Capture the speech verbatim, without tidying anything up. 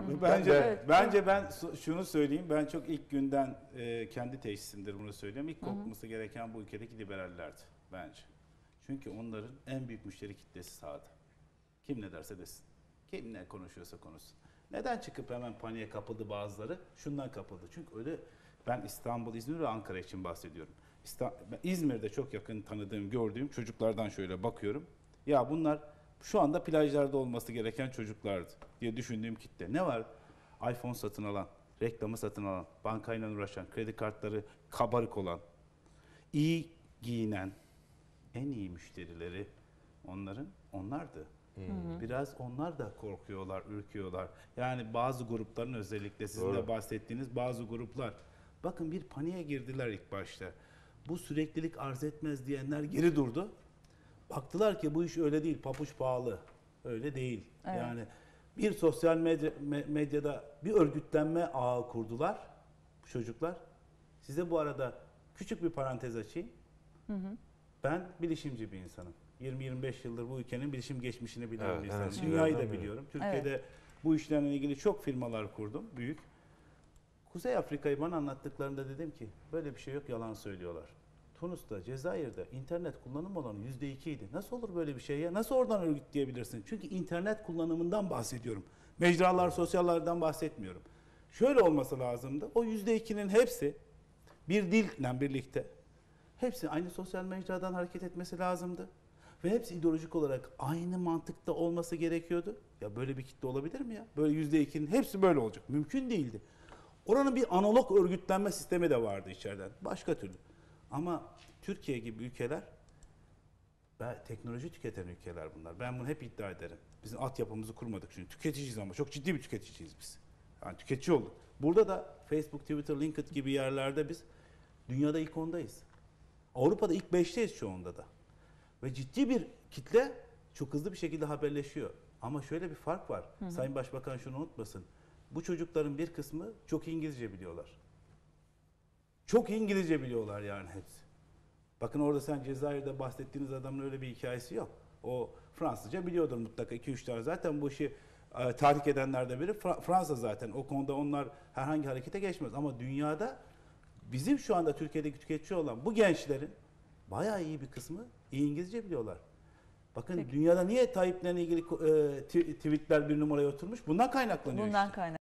Bence Evet. bence ben şunu söyleyeyim. Ben çok ilk günden e, kendi teşhisimdir bunu söylüyorum. İlk korkması gereken bu ülkedeki liberallerdi bence. Çünkü onların en büyük müşteri kitlesi sağda. Kim ne derse desin. Kim ne konuşuyorsa konuşsun. Neden çıkıp hemen paniğe kapıldı bazıları? Şundan kapıldı. Çünkü öyle ben İstanbul, İzmir ve Ankara için bahsediyorum. İsta- ben İzmir'de çok yakın tanıdığım, gördüğüm çocuklardan şöyle bakıyorum. Ya bunlar şu anda plajlarda olması gereken çocuklardı diye düşündüğüm kitle. Ne var? iPhone satın alan, reklamı satın alan, bankayla uğraşan, kredi kartları kabarık olan, iyi giyinen, en iyi müşterileri onların onlardı. Hmm. Biraz onlar da korkuyorlar, ürküyorlar. Yani bazı grupların özellikle sizin de bahsettiğiniz bazı gruplar. Bakın bir paniğe girdiler ilk başta. Bu süreklilik arz etmez diyenler geri durdu. Baktılar ki bu iş öyle değil, papuç pahalı. Öyle değil. Evet. Yani bir sosyal medya, medyada bir örgütlenme ağı kurdular bu çocuklar. Size bu arada küçük bir parantez açayım. Hı hı. Ben bilişimci bir insanım. yirmi yirmi beş yıldır bu ülkenin bilişim geçmişini bilen evet, bir insanım. Evet, Dünyayı da biliyorum. Türkiye'de evet. bu işlerle ilgili çok firmalar kurdum, büyük. Kuzey Afrika'yı bana anlattıklarında dedim ki böyle bir şey yok, yalan söylüyorlar. Tunus'ta, Cezayir'de internet kullanım oranı yüzde iki idi. Nasıl olur böyle bir şey ya? Nasıl oradan örgütleyebilirsin? Çünkü internet kullanımından bahsediyorum. Mecralar, sosyallardan bahsetmiyorum. Şöyle olması lazımdı. O yüzde ikinin hepsi bir dille birlikte hepsi aynı sosyal mecradan hareket etmesi lazımdı. Ve hepsi ideolojik olarak aynı mantıkta olması gerekiyordu. Ya böyle bir kitle olabilir mi ya? Böyle yüzde ikinin hepsi böyle olacak. Mümkün değildi. Oranın bir analog örgütlenme sistemi de vardı içeriden. Başka türlü. Ama Türkiye gibi ülkeler teknoloji tüketen ülkeler bunlar. Ben bunu hep iddia ederim. Bizim altyapımızı kurmadık çünkü tüketiciyiz ama çok ciddi bir tüketiciyiz biz. Yani tüketici olduk. Burada da Facebook, Twitter, LinkedIn gibi yerlerde biz dünyada ilk ondayız. Avrupa'da ilk beşteyiz çoğunda da. Ve ciddi bir kitle çok hızlı bir şekilde haberleşiyor. Ama şöyle bir fark var. Hı hı. Sayın Başbakan şunu unutmasın. Bu çocukların bir kısmı çok iyi İngilizce biliyorlar. Çok iyi İngilizce biliyorlar yani hepsi. Bakın orada sen Cezayir'de bahsettiğiniz adamın öyle bir hikayesi yok. O Fransızca biliyordur mutlaka iki üç tane. Zaten bu işi e, tahrik edenlerden biri Fra- Fransa zaten. O konuda onlar herhangi harekete geçmez. Ama dünyada bizim şu anda Türkiye'deki tüketici olan bu gençlerin bayağı iyi bir kısmı iyi İngilizce biliyorlar. Bakın Peki. dünyada niye Tayyip'le ilgili e, tweetler bir numaraya oturmuş? Bundan kaynaklanıyor Bundan işte. kaynak.